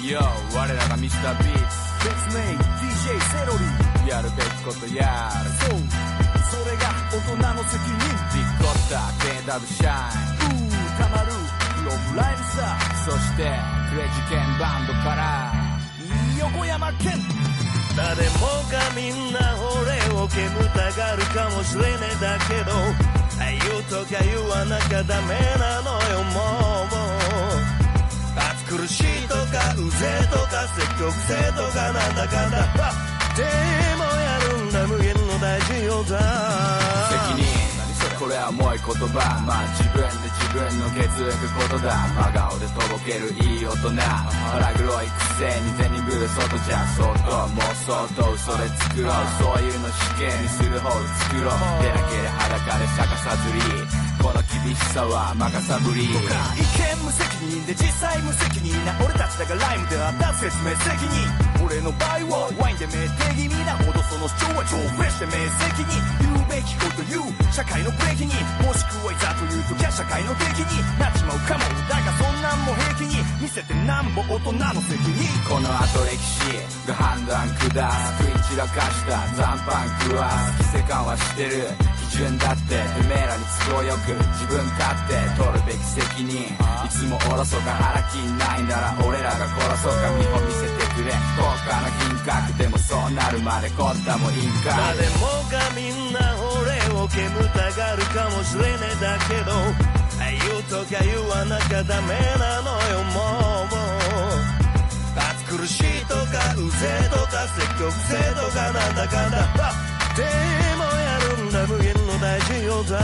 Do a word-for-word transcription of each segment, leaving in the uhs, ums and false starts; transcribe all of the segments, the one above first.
Yo 我らがミスタービーツ別名 ディージェー セロリやるべきことやるそうそれが大人の責任ディッコッター ケーダブリュー シャインうーたまるフロムライムスターそしてクレイジーケンバンドから横山健誰もがみんな俺を煙たがるかもしれねえだけど言うとか言わなきゃダメなのよもう暑苦しいとかうぜえとか積極性とかなんだかんだでもやるんだ無限の大事よだ責任これは重い言葉まあ自分で自分のケツ抜くことだ真顔でとぼけるいい大人腹黒いくせに銭ぶる外じゃ相当妄想と嘘で作ろうそういうの死刑にする方で作ろう手だけで裸で逆さずりこの厳しさは任さぶり一見無責任で実際無責任な俺たちだがライムであった説明責任俺の場合はワインで酩酊気味なほどその主張は超フレッシュで明晰に言うべきこと言う社会のブレーキにもしくはいざという時は社会の敵になっちまうかもだがそんなんも平気に見せてなんぼ大人の責任この後歴史が判断下す食い散らかした残飯食わす規制感はしてる基準だっててめえらに都合よく自分勝手取るべき責任いつもおろそか腹筋ないなら俺らが殺そうか見本見せてくれ高価な品格でもそうなるまでこったもいいんか誰もがみんな俺を煙たがるかもしれねえだけど言うとか言わなきゃダメなのよもう暑苦しいとかうぜえとか積極性とかなんだかんだでもやるんだ無限の大事よだ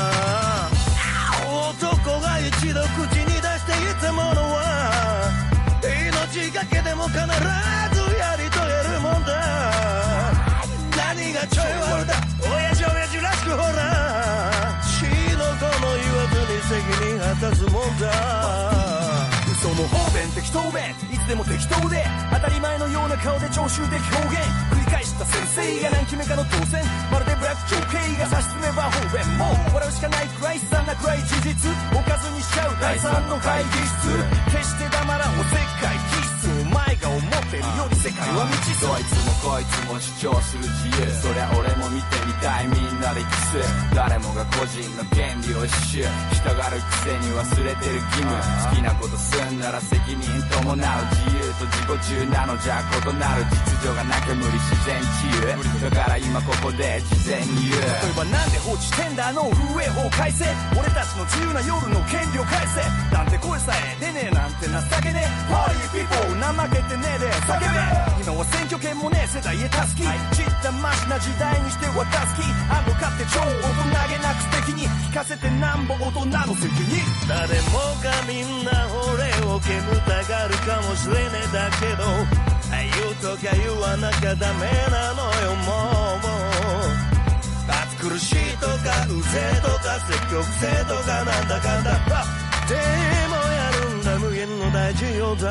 男が一度口に出していたものは命がけでも必ずやり遂げるもんだ何がちょい悪だ親父親父らしくほら死の子の言わずに責任果たすもんだその方便適当弁いつでも適当で当たり前のような顔で徴収的表現繰り返した先生が何期目かの当選まるでブラック情景が差し詰めば方便もう笑うしかないくらい悲惨なくらい事実おかずにしちゃう第三の会議室決して黙らんおせっかい気質お前が思ってるより世界は未知数どいつもこいつも主張する自由そりゃ俺も見てみたいみんなでキス誰もが個人の権利を一周従うくせに忘れてる義務好きなことすんなら責任伴う自由と自己中なのじゃ異なる秩序がなきゃ無理自然治癒だから今ここで事前に言う例えばなんで放置してんだあの風営法改正俺たちの自由な夜の権利を返せなんて声さえ出ねえなんて情けねえ Party people 怠けてねえで叫べ今は選挙権もねえ世代へたすきちったましな時代にしてはたすきあんどかって超大人げなく素敵に聞かせてなんぼ大人の責任誰もがみんな俺を煙たがるかもしれねえだけど言うとか言わなきゃダメなのよもう暑苦しいとかうぜえとか積極性とかなんだかんだでもやるんだ無限の大事よだ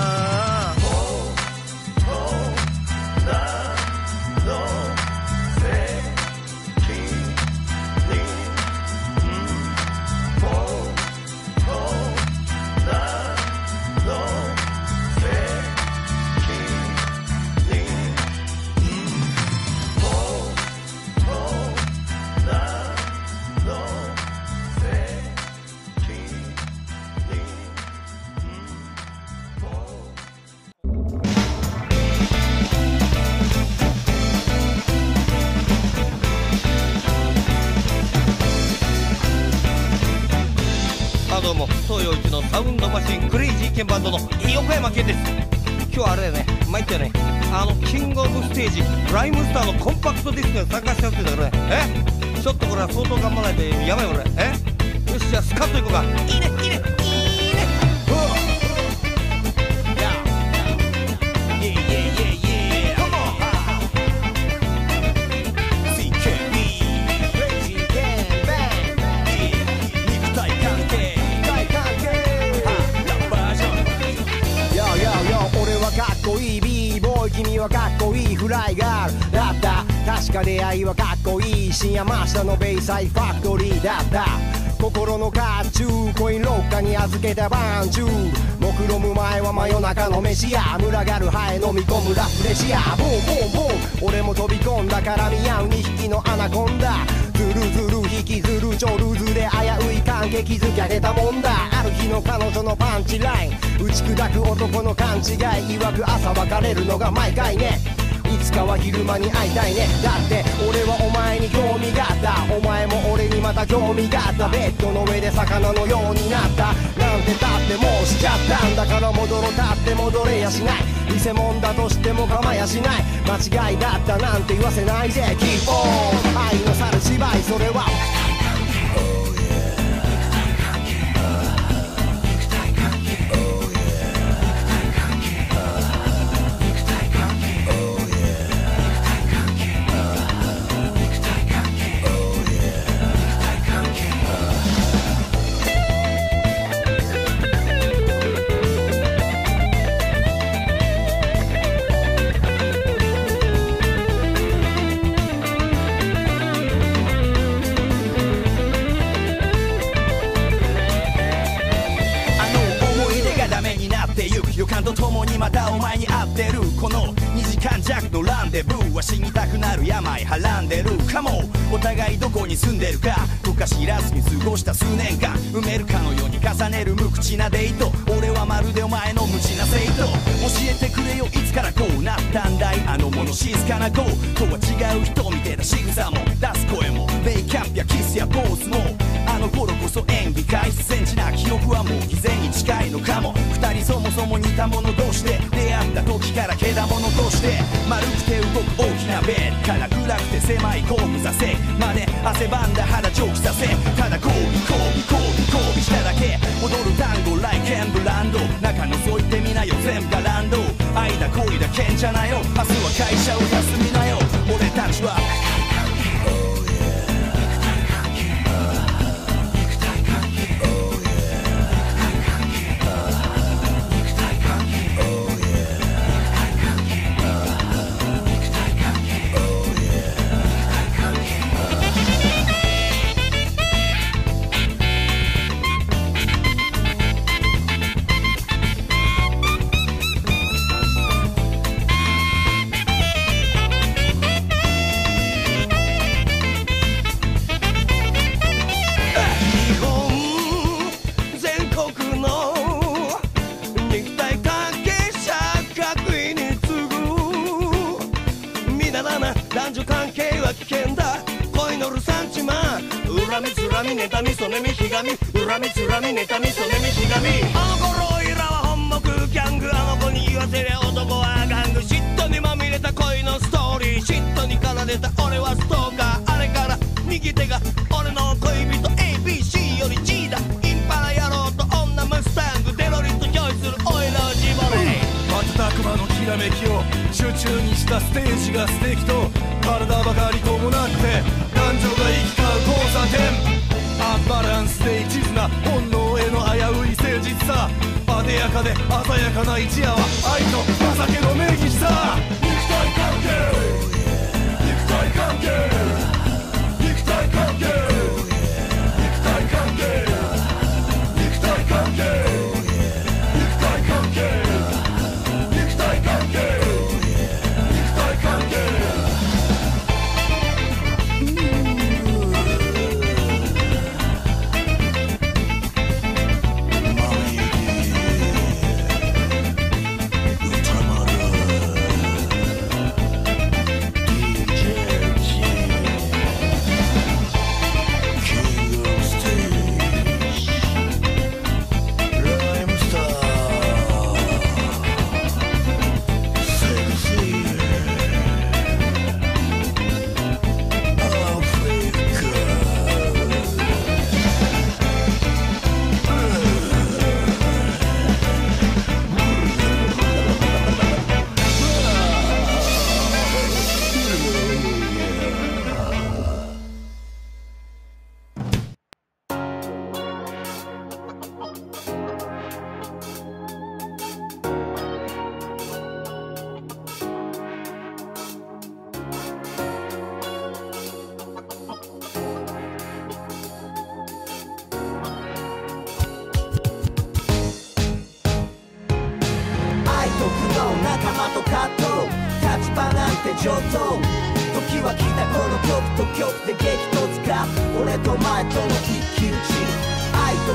大人の責任大人の責任大人の責任どうも東洋一のサウンドマシンクレイジーケンバンドの横山健です。今日はあれだよね参ったよねあのキングオブステージライムスターのコンパクトディスクに参加しちゃうって言うんだからねえちょっとこれは相当頑張らないとやばいこれえよしじゃあスカッといこうかいいねいいねいいね君はかっこいいフライガールだった確か出会いはかっこいい深夜マスターのベイサイファクトリーだったこ心の甲冑コインロッカーに預けたバンジュ目論む前は真夜中の飯や群がるハエ飲み込むラフレシアボンボンボン俺も飛び込んだ絡み合うにひきのアナコンダズルズル引きずる超ルーズで危うい関係築き上げたもんだある日の彼女のパンチライン打ち砕く男の勘違い曰く朝別れるのが毎回ねいつかは昼間に会いたいねだって俺はお前に興味があったお前も俺にまた興味があったベッドの上で魚のようになったなんてだってもうしちゃったんだから戻ろうたって戻れやしない偽物だとしても構やしない間違いだったなんて言わせないで Keep on 愛の猿芝居それは予感とともにまたお前に会ってるこのにじかん弱のランデブーは死にたくなる病はらんでるかもお互いどこに住んでるかとか知らずに過ごした数年間埋めるかのように重ねる無口なデート俺はまるでお前の無知な生徒教えてくれよいつからこうなったんだいあの物静かな子とは違う人みてえな仕草も出す声もメイキャップやキスやポーズもあの頃こそ演技開始センチな記憶はもう偽善に近いのかも二人そもそも似た者同士で出会った時からけだものとして丸くて動く大きなベッドから暗くて狭い後部座席まで汗ばんだ肌蒸気させただ交尾交尾交尾交尾しただけ踊る単語ライケンブランド中覗いてみなよ全部がランド愛だ恋だけんちゃなよ明日は会社を休みなよ俺たちは妬みそねみひがみ恨みつらみ妬みそねみひがみあの頃おいらは本目ギャングあの子に言わせりゃ男はガング嫉妬にまみれた恋のストーリー嫉妬に駆られた俺はストーカーあれから右手が俺の恋人 エービーシー より G だインパラ野郎と女ムスタングデロリット拒否するおいらを絞れ瞬く間のきらめきを集中にしたステージが素敵と体ばかり伴って男女が行き交う交差点アンバランスで一途な本能への危うい誠実さ艶やかで鮮やかな一夜は愛と情けの名義さ肉体関係肉体関係肉体関係肉体関係肉体関係肉体関係肉体関係肉体関係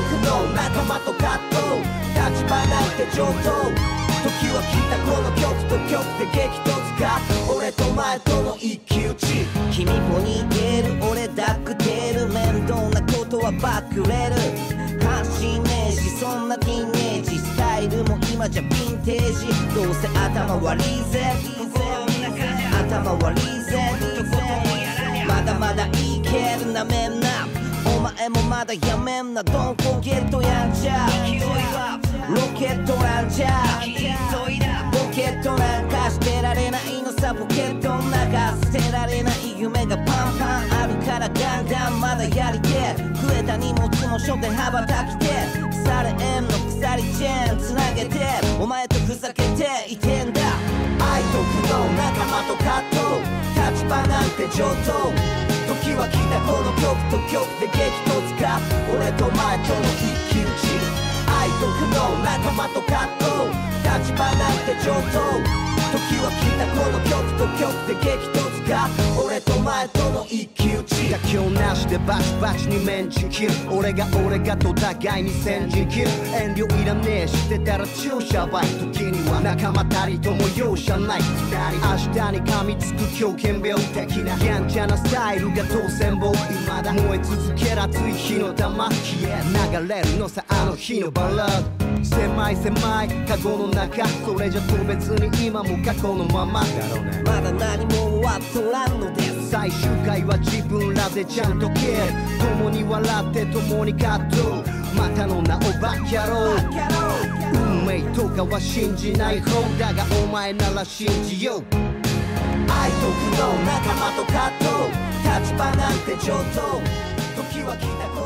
の仲間と葛藤立場なんて上等時は来たこの曲と曲で激突か俺と前との一騎打ち君ポニーテール俺ダックテール面倒なことはバックレる関心ねえしそんなティーンエイジスタイルも今じゃヴィンテージどうせ頭悪いぜ頭悪いぜまだまだいけるなめんなお前もまだやめんなドンコゲットやんちゃロケットランチャーポケットなんかしてられないのさポケットの中捨てられない夢がパンパンあるからガンガンまだやりて増えた荷物も書で羽ばたきて腐れ縁の鎖チェーンつなげてお前とふざけていてんだ愛と苦悩仲間と葛藤立場なんて上等時は来たこの曲と曲で激突か俺と前との一騎打ち愛と苦悩仲間と葛藤立場なんて上等時は来たこの曲と曲で激突か俺と前との一騎打ち妥協なしでバチバチにメンチ切る俺が俺がと互いに先陣切る遠慮いらねえしてたら注射バイ時には仲間たりとも容赦ない二人明日に噛みつく狂犬病的なやんちゃなスタイルが当選棒未だ燃え続ける熱い火の玉消え流れるのさあの日のバラード狭い狭いカゴの中それじゃ飛べずに今も過去のままだろうねまだ何も終わっとらんのです最終回は自分らでちゃんと蹴る共に笑って共に葛藤またの名をバカ野郎運命とかは信じない方だがお前なら信じよう愛と苦悩仲間と葛藤立場なんて上等時は来た